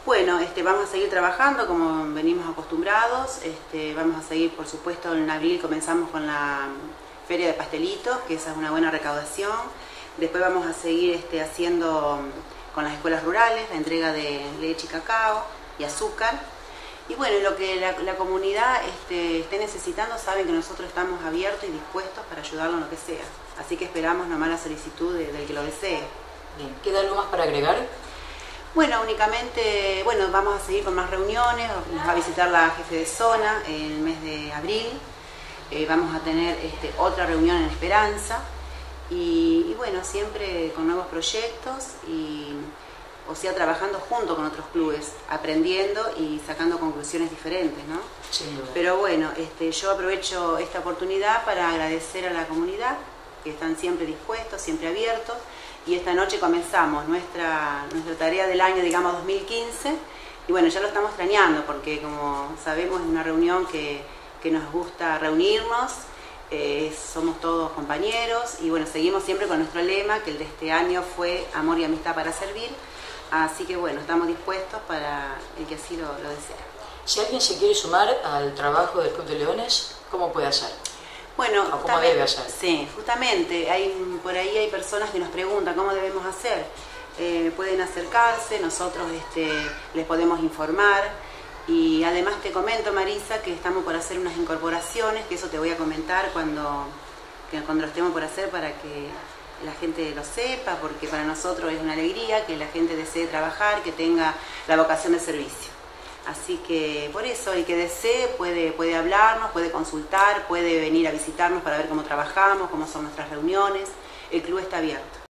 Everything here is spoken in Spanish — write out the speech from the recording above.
Bueno, vamos a seguir trabajando como venimos acostumbrados. Vamos a seguir, por supuesto, en abril comenzamos con la feria de pastelitos, que esa es una buena recaudación. Después vamos a seguir haciendo con las escuelas rurales la entrega de leche y cacao y azúcar. Y bueno, lo que la comunidad esté necesitando, saben que nosotros estamos abiertos y dispuestos para ayudarlo en lo que sea. Así que esperamos nomás la solicitud del que lo desee. Bien. ¿Queda algo más para agregar? Bueno, únicamente, vamos a seguir con más reuniones, nos va a visitar la jefe de zona en el mes de abril, vamos a tener otra reunión en Esperanza y bueno, siempre con nuevos proyectos o sea, trabajando junto con otros clubes, aprendiendo y sacando conclusiones diferentes, ¿no? Sin duda. Pero bueno, yo aprovecho esta oportunidad para agradecer a la comunidad, que están siempre dispuestos, siempre abiertos. Y esta noche comenzamos nuestra tarea del año, digamos, 2015. Y bueno, ya lo estamos extrañando porque, como sabemos, es una reunión que nos gusta reunirnos. Somos todos compañeros y bueno, seguimos siempre con nuestro lema, que el de este año fue Amor y Amistad para Servir. Así que bueno, estamos dispuestos para el que así lo desea. Si alguien se quiere sumar al trabajo del Club de Leones, ¿cómo puede hacer? Bueno, ¿Cómo debe hacer? Sí, justamente, por ahí hay personas que nos preguntan cómo debemos hacer. Pueden acercarse, nosotros les podemos informar. Y además te comento, Marisa, que estamos por hacer unas incorporaciones, que eso te voy a comentar cuando lo estemos por hacer para que la gente lo sepa, porque para nosotros es una alegría que la gente desee trabajar, que tenga la vocación de servicio. Así que por eso el que desee puede hablarnos, puede consultar, puede venir a visitarnos para ver cómo trabajamos, cómo son nuestras reuniones. El club está abierto.